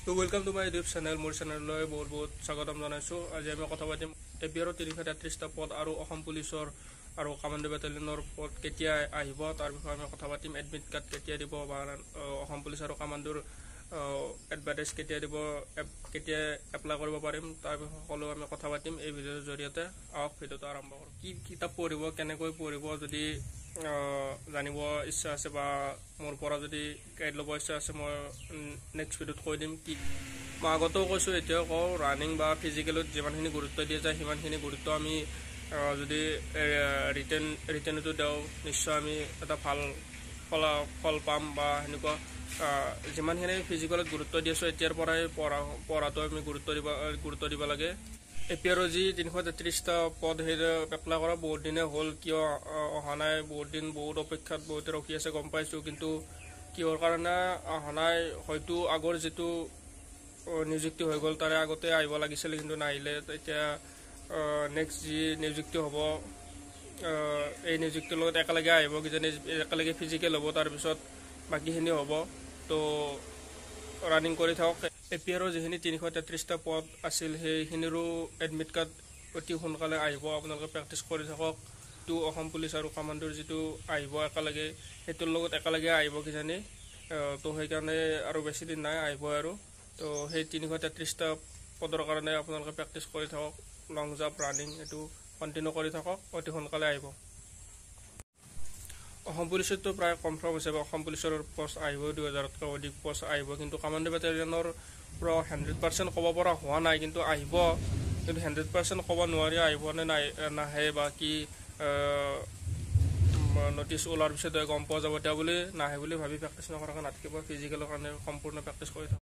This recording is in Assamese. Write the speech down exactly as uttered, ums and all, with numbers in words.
তো welcome to my YouTube channel মোৰ চেনেললৈ বহুত বহুত স্বাগতম জনাইছোঁ। আজি আমি কথা পাতিম এ পি আৰৰ তিনিশ তেত্ৰিছটা পদ আৰু অসম পুলিচৰ আৰু কামাণ্ডো বেটেলিয়নৰ পদ কেতিয়া আহিব তাৰ বিষয়ে আমি কথা পাতিম। এডমিট কাৰ্ড কেতিয়া দিব বা অসম পুলিচ আৰু কামাণ্ডোৰ এডভাৰটাইজ কেতিয়া দিব, কেতিয়া এপ্লাই কৰিব পাৰিম তাৰ বিষয়ে সকলো আমি কথা পাতিম এই ভিডিঅ'ৰ জৰিয়তে। আহক ভিডিঅ'টো আৰম্ভ কৰোঁ। কি কিতাপ পঢ়িব, কেনেকৈ পঢ়িব যদি জানিব ইচ্ছা আছে বা মোৰ পৰা যদি গাইড ল'ব ইচ্ছা আছে মই নেক্সট ভিডিঅ'ত কৈ দিম। কি মই আগতেও কৈছোঁ, এতিয়াও কওঁ, ৰানিং বা ফিজিকেলত যিমানখিনি গুৰুত্ব দিয়া যায় সিমানখিনি গুৰুত্ব আমি যদি ৰিটেন ৰিটেনতো দিওঁ নিশ্চয় আমি এটা ভাল ফলাফল পাম বা সেনেকুৱা। যিমানখিনি ফিজিকেলত গুৰুত্ব দি আছোঁ এতিয়াৰ পৰাই পঢ়া পঢ়াটো আমি গুৰুত্ব দিব গুৰুত্ব দিব লাগে। এ পি আৰৰ যি তিনিশ তেত্ৰিছটা পদ সেই এপ্লাই কৰা বহুত দিনে হ'ল, কিয় অহা নাই, বহুত দিন বহুত অপেক্ষাত বহুতে ৰখি আছে গম পাইছোঁ, কিন্তু কিহৰ কাৰণে অহা নাই হয়তো আগৰ যিটো নিযুক্তি হৈ গ'ল তাৰে আগতে আহিব লাগিছিল কিন্তু নাহিলে। এতিয়া নেক্সট যি নিযুক্তি হ'ব এই নিযুক্তিৰ লগত একেলগে আহিব কিজানি, একেলগে ফিজিকেল হ'ব, তাৰপিছত বাকীখিনি হ'ব। তো ৰানিং কৰি থাকক। এ পি আৰৰ যিখিনি তিনিশ তেত্ৰিছটা পদ আছিল সেইখিনিৰো এডমিট কাৰ্ড অতি সোনকালে আহিব, আপোনালোকে প্ৰেক্টিচ কৰি থাকক। তো অসম পুলিচ আৰু কামাণ্ডোৰ যিটো আহিব একেলগে সেইটোৰ লগত একেলগে আহিব কিজানি। তো সেইকাৰণে আৰু বেছি দিন নাই, আহিব আৰু। তো সেই তিনিশ তেত্ৰিছটা পদৰ কাৰণে আপোনালোকে প্ৰেক্টিচ কৰি থাকক। লং জাম্প, ৰানিং এইটো কণ্টিনিউ কৰি থাকক, অতি সোনকালে আহিব। অসম পুলিচতো প্ৰায় কনফাৰ্ম হৈছে, অসম পুলিচৰ পষ্ট আহিব, দুই হাজাৰতকৈ অধিক পষ্ট আহিব, কিন্তু কামাণ্ডো বেটেলিয়নৰ পৰা হাণ্ড্ৰেড পাৰ্চেণ্ট ক'ব পৰা হোৱা নাই, কিন্তু আহিব। কিন্তু হাণ্ড্ৰেড পাৰ্চেণ্ট ক'ব নোৱাৰি আহিব নে নাই নাহে বা কি নটিচ ওলোৱাৰ পিছত গম পোৱা যাব। তেওঁ বুলি নাহে বুলি ভাবি প্ৰেক্টিচ নকৰাকৈ নাথাকিব, ফিজিকেলৰ কাৰণে সম্পূৰ্ণ প্ৰেক্টিচ কৰি থাকক।